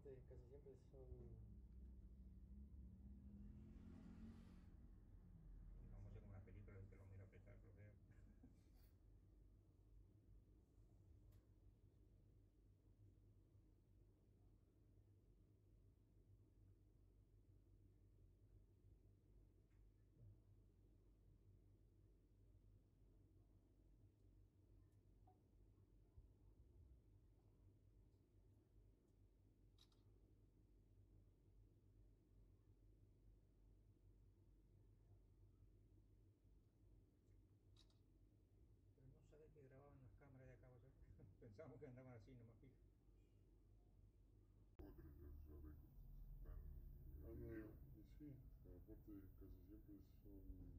aparte casi siempre son... Vamos a hacer como una película que lo mira a petar, lo veo. Pero no sabes que grababan las cámaras de acá, ¿sabes? Pensábamos que andaban así, nomás fija. Otras ya saben que están en el video. Y sí, aparte casi siempre son